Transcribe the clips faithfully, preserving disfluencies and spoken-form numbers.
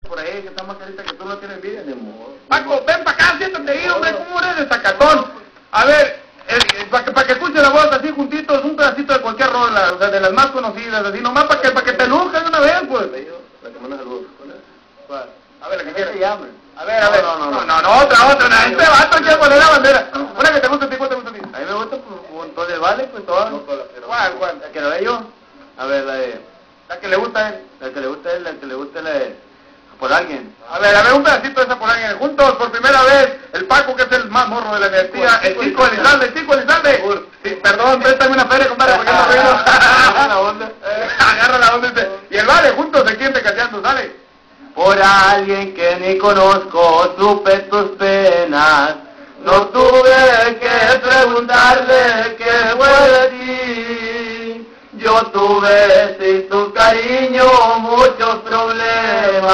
por ahí, que está más carita que tú, no tienes envidia, ni modo. Paco, ven para acá, siéntate ahí, hombre, ¿cómo eres de sacatón? A ver, eh, para que, pa que escuche la voz así juntitos, un pedacito de cualquier rola, o sea, de las más conocidas, así nomás para que, pa que te luzcas de una vez, pues. La que manda saludos. ¿Cuál? A ver, la que ¿Qué se llama? A ver, a ver. No, no, no. No, no, otra, otra, no, este vato quiere poner la bandera. Una que te gusta a ti, ¿cuál te gusta a ti? A mí me gusta por un montón de vale, pues todas. ¿Cuál, cuál? La que la ve yo. A ver, la de... La que le gusta a él. La que le gusta a él, la que le gusta la de... Por alguien. A ver, a ver, un pedacito de esa por alguien. Juntos, por primera vez, el Paco, que es el más morro de la energía, el Chico Elizalde, el Chico Elizalde. Sí, perdón, préstame una feria, compadre, porque no ruido. Agarra la onda. Agarra la onda. Dice. Y el vale, juntos se quieren cateando, sale. Por alguien que ni conozco, supe tus penas. No tuve que preguntarle qué fue de ti. Yo tuve sin tu cariño muchos problemas,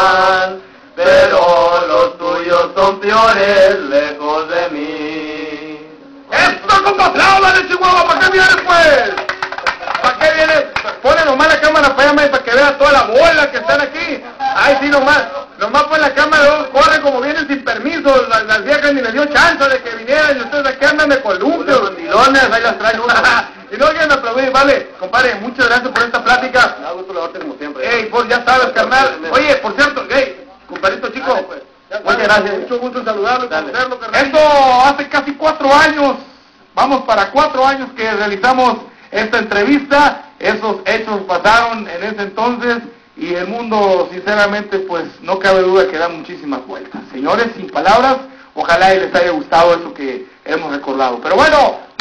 pero los tuyos son peores lejos de mí. ¡Esto como aplaudan de Chihuahua! ¿Para qué vienes, pues? ¿Para qué vienes? Pone nomás la cámara para allá, para que vean toda la bola que están aquí. Ay, sí, nomás. Nomás pon la cámara, corre como vienen sin permiso. Las, las viejas ni les dio chance de que vinieran. Y ustedes aquí andan de columpios, rondilones, ahí las traen una. Y no quieren aplaudir, vale. Compadre, muchas gracias por esta plática. Me da gusto la orden como siempre. Ey, pues ya sabes, carnal. Oye, por cierto, hey, compadrito chico. Dale, pues. Muchas gracias. Mucho gusto en saludarlo y conocerlo, carnal. Esto hace casi cuatro años. Vamos para cuatro años que realizamos esta entrevista. Esos hechos pasaron en ese entonces y el mundo, sinceramente, pues no cabe duda que da muchísimas vueltas. Señores, sin palabras, ojalá y les haya gustado eso que hemos recordado. Pero bueno,